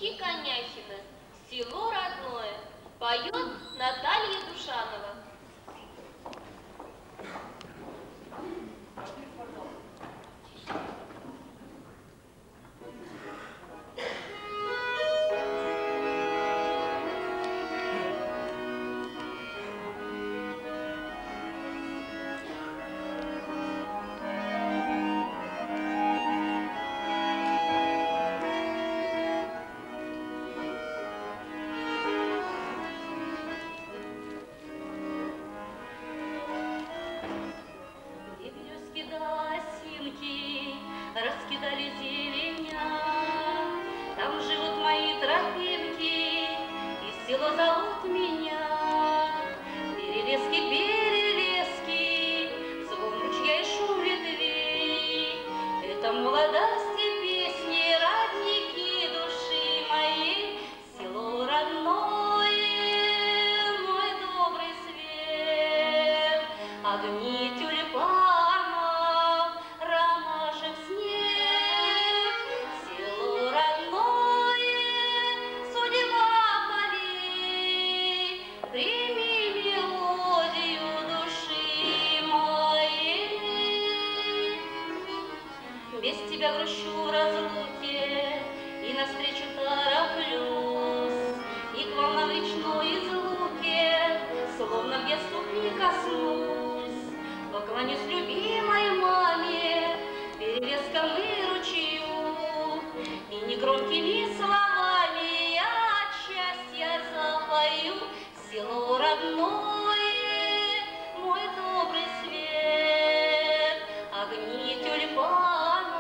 Ильичи Коняхина «Село родное» поет Наталья Душанова. Раскидали зеленя, там живут мои тропинки, и село зовут меня. Перелески, перелески, звон ручья и шум ветвей, это молодости песни, родники души моей, село родное, мой добрый свет, огни тюльпанов. Без тебя грущу в разлуке, и навстречу тороплюсь, и к вам на речной излуке, словно в детству прикоснусь. Поклонюсь любимой маме, перелеском и ручью, и негромкими словами я от счастья запою. Село родное, мой добрый свет, огни тюльпанов.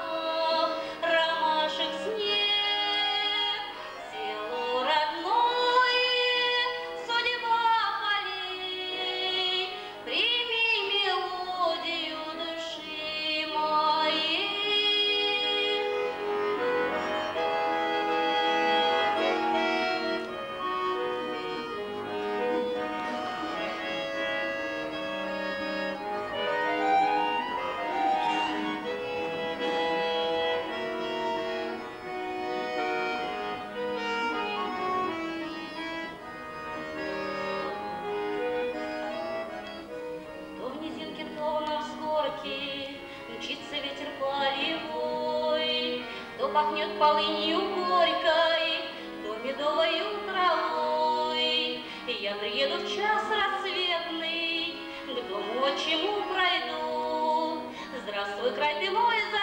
Мчится ветер полевой, то пахнет полынью горькой, то медовою травой. И я приеду в час рассветный, к дому отчему пройду. Здравствуй, край ты мой,